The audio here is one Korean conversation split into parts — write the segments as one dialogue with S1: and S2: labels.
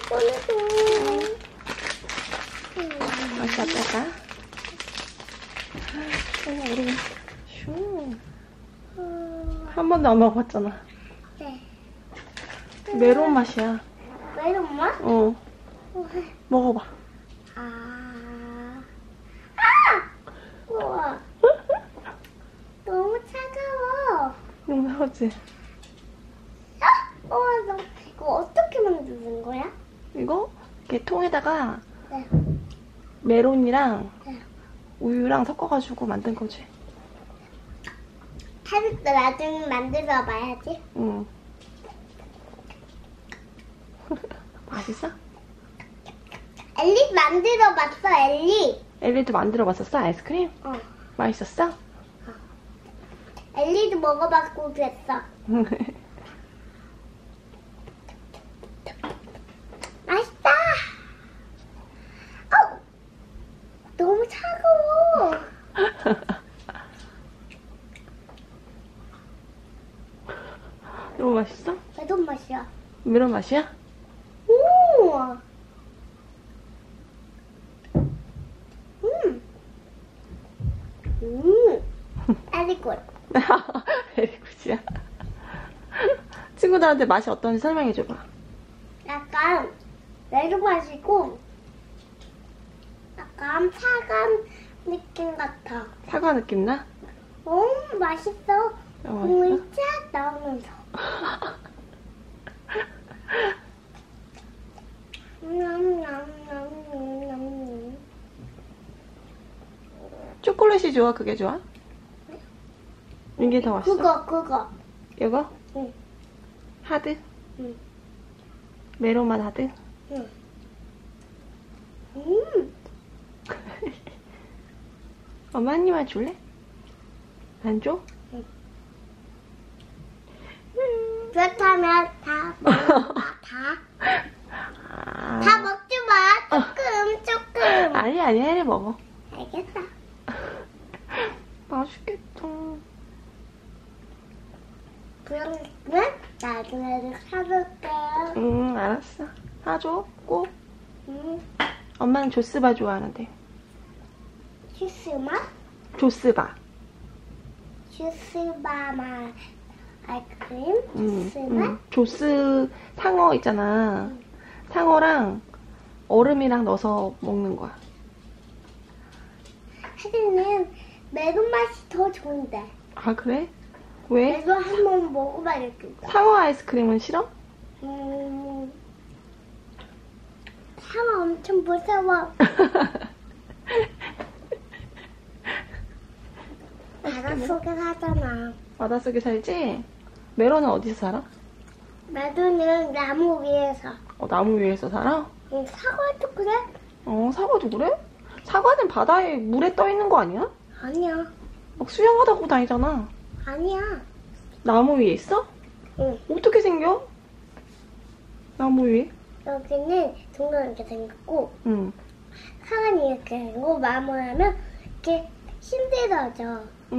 S1: 꺼내줘.
S2: 맛이 어떨까? 우리 슈. 한 번도 안 먹어봤잖아.
S1: 네.
S2: 메론 맛이야.
S1: 메론 맛?
S2: 어. 먹어봐.
S1: 우와. 너무 차가워.
S2: 너무 차갑지?
S1: 우와, 너 이거 어떻게 만드는 거야?
S2: 이거 이렇게 통에다가
S1: 네.
S2: 메론이랑
S1: 네.
S2: 우유랑 섞어가지고 만든 거지.
S1: 하루도 나중에 만들어 봐야지.
S2: 응. 맛있어?
S1: 엘리 만들어 봤어, 엘리.
S2: 엘리도 만들어봤었어? 아이스크림?
S1: 어.
S2: 맛있었어?
S1: 엘리도 먹어봤고 그랬어. 맛있다. 너무 차가워.
S2: 너무 맛있어?
S1: 매운 맛이야.
S2: 메론 맛이야?
S1: 오. 아리골.
S2: 베리굿이야. 친구들한테 맛이 어떤지 설명해줘봐.
S1: 약간 매운 맛이고 약간 차가운 느낌 같아.
S2: 사과 느낌 나?
S1: 맛있어. 국물이 쫙 나오면서.
S2: 초콜릿이 좋아? 그게 좋아? 이게 더 맛있어?
S1: 그거.
S2: 이거?
S1: 응.
S2: 하드?
S1: 응.
S2: 메론 맛 하드?
S1: 응.
S2: 엄마 한 입만 줄래? 안 줘?
S1: 응. 그렇다면 다 먹어봐. 다 먹지 마. 조금.
S2: 아니 혜리 먹어.
S1: 알겠어.
S2: 맛있겠다.
S1: 그러면 나중에 사줄게.
S2: 응, 알았어. 사줘, 꼭.
S1: 응.
S2: 엄마는 조스바 좋아하는데.
S1: 주스맛?
S2: 조스바.
S1: 주스바맛 아이스크림? 주스맛?
S2: 조스 상어 있잖아. 상어랑 얼음이랑 넣어서 먹는 거야.
S1: 하지는 매운 맛이 더 좋은데.
S2: 아, 그래? 왜?
S1: 매운 한번 먹어봐야겠다.
S2: 상어 아이스크림은 싫어?
S1: 상어 엄청 무서워. 바닷속에 살잖아.
S2: 바닷속에 살지? 메론은 어디서 살아?
S1: 매도는 나무 위에서.
S2: 나무 위에서 살아?
S1: 사과도 그래?
S2: 사과도 그래? 사과는 바다에 물에 떠 있는 거 아니야?
S1: 아니야.
S2: 막 수영하다 보고 다니잖아.
S1: 아니야.
S2: 나무 위에 있어?
S1: 응.
S2: 어떻게 생겨? 나무 위에?
S1: 여기는 동그랗게 이렇게 생겼고,
S2: 응.
S1: 사과는 이렇게 생기고, 마무리하면 이렇게 힘들어져.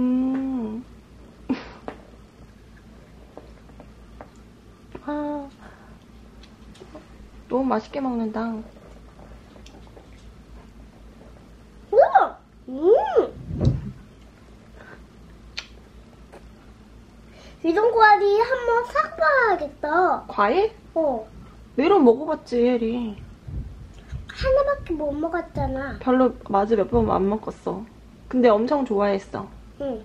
S2: 아, 너무 맛있게 먹는다.
S1: 우와! 이런 과일이 한번 사봐야겠다.
S2: 과일?
S1: 어.
S2: 메론 먹어봤지, 혜리.
S1: 하나밖에 못 먹었잖아.
S2: 별로 맞아 몇 번 안 먹었어. 근데 엄청 좋아했어.
S1: 응.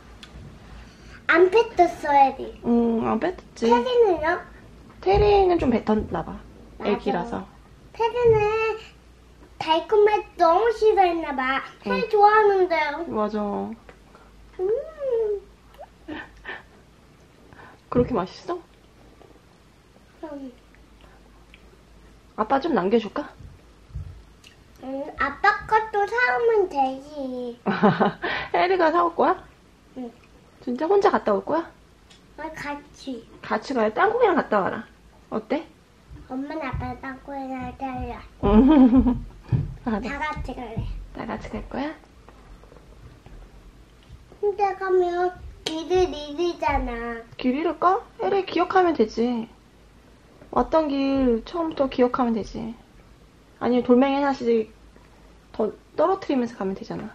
S1: 안 뱉었어야지.
S2: 안 뱉었지.
S1: 테리는요?
S2: 테리는 좀 뱉었나봐.
S1: 맞아.
S2: 애기라서.
S1: 테리는 달콤해 너무 싫어했나봐. 테리 좋아하는데요.
S2: 맞아.
S1: 음.
S2: 그렇게 맛있어? 아빠 좀 남겨줄까?
S1: 아빠 것도 사오면 되지.
S2: 혜리가 사올 거야?
S1: 응.
S2: 진짜 혼자 갔다 올 거야?
S1: 같이.
S2: 같이 가야 땅콩이랑 갔다 와라. 어때?
S1: 엄마는 아빠랑 땅콩이랑 달라.
S2: 아,
S1: 다 같이 갈래.
S2: 다 같이 갈 거야?
S1: 혼자 가면 길을 잃으잖아.
S2: 길 잃을까? 혜리 기억하면 되지. 왔던 길 처음부터 기억하면 되지. 아니면 돌멩이 하나씩 더 떨어뜨리면서 가면 되잖아.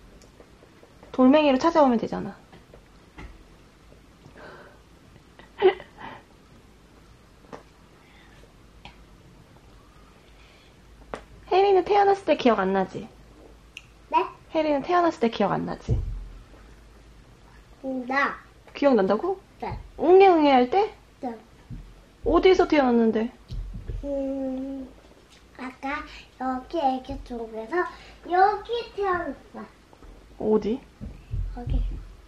S2: 돌멩이로 찾아오면 되잖아. 혜리는 태어났을 때 기억 안 나지?
S1: 네?
S2: 혜리는 태어났을 때 기억 안 나지?
S1: 나.
S2: 기억난다고?
S1: 네.
S2: 웅해웅해 할 때?
S1: 네.
S2: 어디에서 태어났는데?
S1: 아까 여기 애기 쪽에서 여기 태어났어.
S2: 어디?
S1: 여기.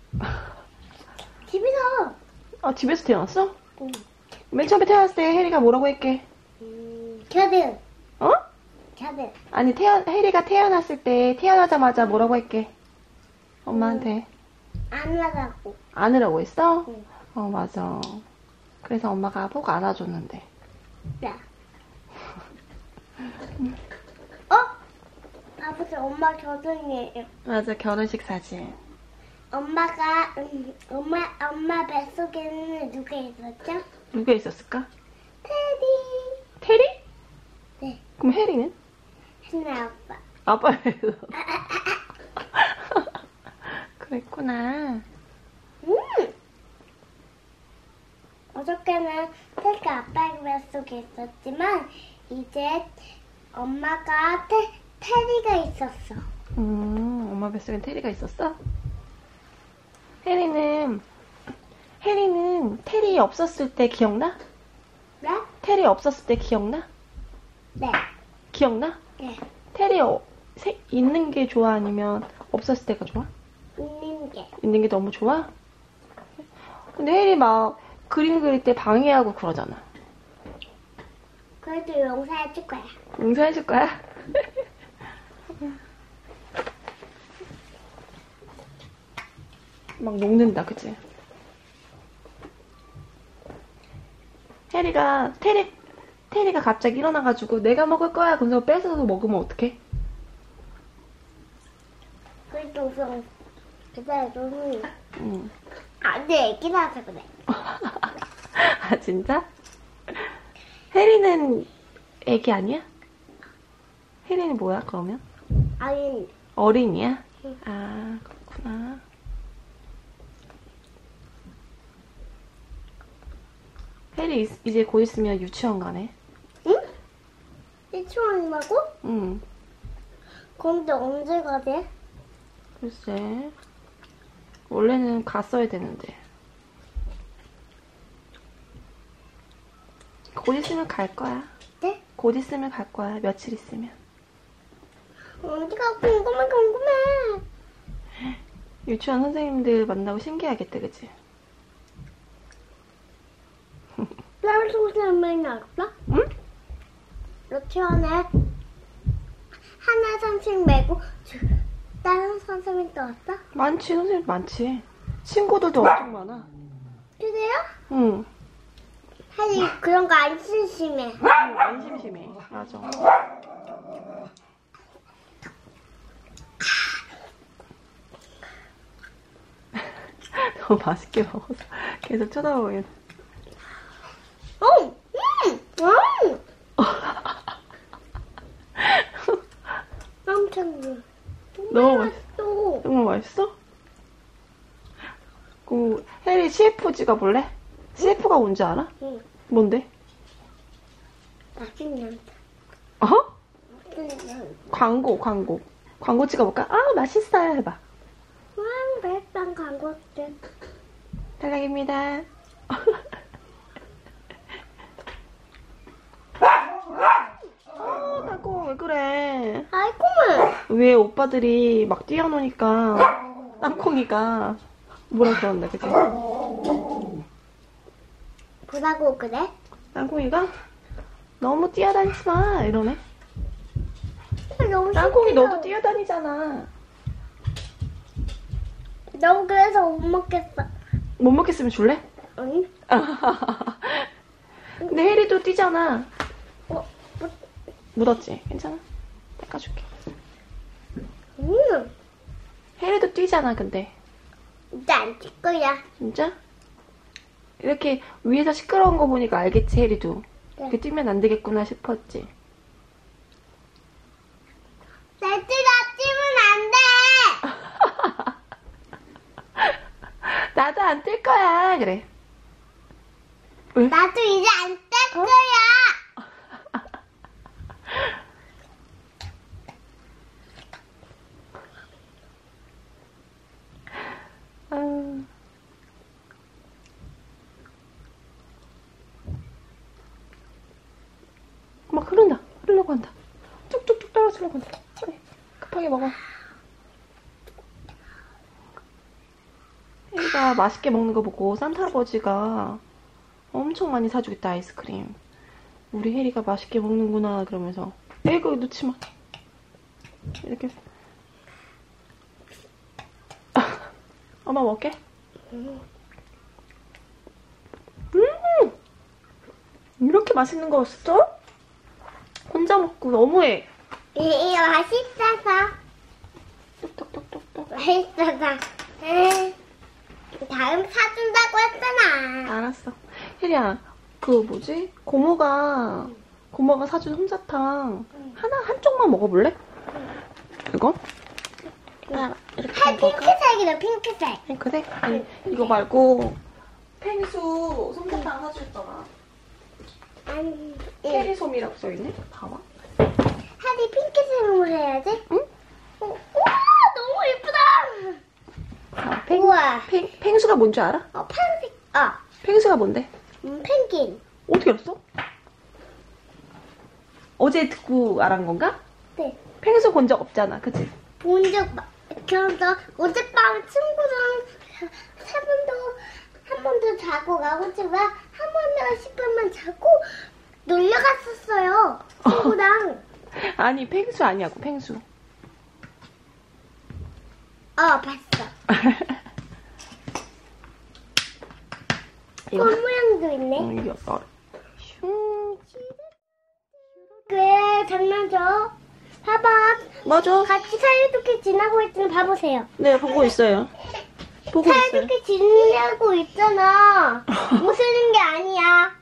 S1: 집에서.
S2: 아, 집에서 태어났어?
S1: 응.
S2: 맨 처음에 태어났을 때 혜리가 뭐라고 했게?
S1: 겨드.
S2: 어?
S1: 겨드.
S2: 아니, 혜리가 태어났을 때 태어나자마자 뭐라고 했게? 엄마한테.
S1: 안 나가고.
S2: 안으라고 했어?
S1: 응.
S2: 어, 맞아. 그래서 엄마가 꼭 안아줬는데.
S1: 야. 아버지 엄마 겨드이에요.
S2: 맞아, 결혼식 사진.
S1: 엄마가 엄마 뱃속에는 누가 있었죠?
S2: 누가 있었을까?
S1: 테디.
S2: 테리?
S1: 네.
S2: 그럼 혜리는?
S1: 했나 아빠.
S2: 아빠예요. 그랬구나.
S1: 어저께는 테디가 아빠 뱃속에 있었지만 이제 엄마가 테디가 있었어.
S2: 엄마 뱃속엔 테리가 있었어? 혜리는 테리 없었을 때 기억나?
S1: 네?
S2: 테리 없었을 때 기억나?
S1: 네.
S2: 기억나?
S1: 네.
S2: 테리 있는 게 좋아? 아니면 없었을 때가 좋아?
S1: 있는 게.
S2: 있는 게 너무 좋아? 근데 혜리 막 그림 그릴 때 방해하고 그러잖아.
S1: 그래도 용서해줄 거야.
S2: 용서해줄 거야? 막 녹는다, 그치? 테리가 갑자기 일어나가지고 내가 먹을 거야. 그래서 뺏어서 먹으면 어떡해?
S1: 그래도 우선 그래도
S2: 응.
S1: 안돼 애기 나서 그래.
S2: 아, 진짜? 혜리는 애기 아니야? 혜리는 뭐야, 그러면?
S1: 아니
S2: 어린이야?
S1: 응.
S2: 아, 그렇구나. 혜리 이제 곧 있으면 유치원 가네.
S1: 응? 유치원이라고?
S2: 응.
S1: 근데 언제 가지?
S2: 글쎄. 원래는 갔어야 되는데. 곧 있으면 갈 거야.
S1: 네?
S2: 곧 있으면 갈 거야. 며칠 있으면.
S1: 언제가 궁금해.
S2: 유치원 선생님들 만나고 신기하겠다, 그치?
S1: 다른 선생님이 없어?
S2: 응?
S1: 유치원에 하나 선생님 말고 다른 선생님도 왔어?
S2: 많지, 선생님 많지. 친구들도 엄청 많아.
S1: 그래요?
S2: 응.
S1: 사실 그런 거 안 심심해.
S2: 안 심심해. 맞아. 너무 맛있게 먹어서 계속 쳐다보게.
S1: 응! 엄청
S2: 너무 맛있어.
S1: 맛있어.
S2: 정말 맛있어? 그 혜리 CF 찍어볼래? CF가 뭔지 알아?
S1: 응.
S2: 뭔데?
S1: 맛있는
S2: 어?
S1: 맛있는
S2: 광고 찍어볼까? 아, 맛있어요 해봐.
S1: 맵단 광고들.
S2: 탈락입니다. 땅콩 왜 그래?
S1: 아이고.
S2: 왜 오빠들이 막 뛰어노니까 땅콩이가 뭐라 그런다, 그치?
S1: 뭐라고 그래?
S2: 땅콩이가 너무 뛰어다니지 마 이러네.
S1: 너무
S2: 땅콩이
S1: 신기해요.
S2: 너도 뛰어다니잖아.
S1: 너무 그래서 못 먹겠어.
S2: 못 먹겠으면 줄래?
S1: 응?
S2: 근데 혜리도 뛰잖아.
S1: 뭐?
S2: 묻었지? 괜찮아? 닦아줄게.
S1: 응.
S2: 혜리도 뛰잖아, 근데.
S1: 이제 안 찔 거야.
S2: 진짜? 이렇게 위에서 시끄러운 거 보니까 알겠지, 혜리도. 이렇게 뛰면 안 되겠구나 싶었지.
S1: 나도 나 뛰면 안 돼.
S2: 나도 안 뛸 거야. 그래. 왜?
S1: 나도 이제 안 뗄 거야.
S2: 아. 막 흐른다. 흐르려고 한다. 쭉쭉쭉 떨어지려고 한다. 그래. 급하게 먹어. 혜리가 맛있게 먹는 거 보고 산타 할아버지가 엄청 많이 사주겠다, 아이스크림. 우리 혜리가 맛있게 먹는구나, 그러면서. 에이구, 놓지 마. 이렇게. 엄마 먹게? 이렇게 맛있는 거였어? 혼자 먹고 너무해.
S1: 이거 맛있어서.
S2: 똑똑똑똑똑.
S1: 맛있어서. 다음 사준다고 했잖아.
S2: 알았어. 혜리야, 그 뭐지? 고모가 사준 솜사탕 한쪽만 먹어볼래? 이거? 이렇게
S1: 아, 핑크색이다, 핑크색.
S2: 핑크색? 아니, 이거 말고 펭수 솜사탕 사줬잖아.
S1: 아니,
S2: 체리솜이라고 써있네? 봐봐.
S1: 하디 핑크색으로 해야지.
S2: 응?
S1: 우와, 너무 예쁘다.
S2: 아,
S1: 우와.
S2: 펭수가 뭔지 알아?
S1: 파란색.
S2: 펭수가 뭔데?
S1: 펭귄.
S2: 어떻게 알았어? 어제 듣고 알은 건가?
S1: 네.
S2: 펭수 본 적 없잖아, 그치?
S1: 그래서 어젯밤 친구랑 한 번도 자고 가고지만 한 번만 10분만 자고 놀러 갔었어요. 친구랑.
S2: 아니, 펭수 아니야고, 펭수.
S1: 봤어.
S2: 이거.
S1: 꽃 모양도 있네.
S2: 이거 슝.
S1: 그래, 장난쳐. 봐봐.
S2: 맞아.
S1: 같이 사이좋게 지나고 있으면 봐보세요.
S2: 네, 보고 있어요. 보고 있어요.
S1: 사이좋게 지내고 있잖아. 웃으는 게 아니야.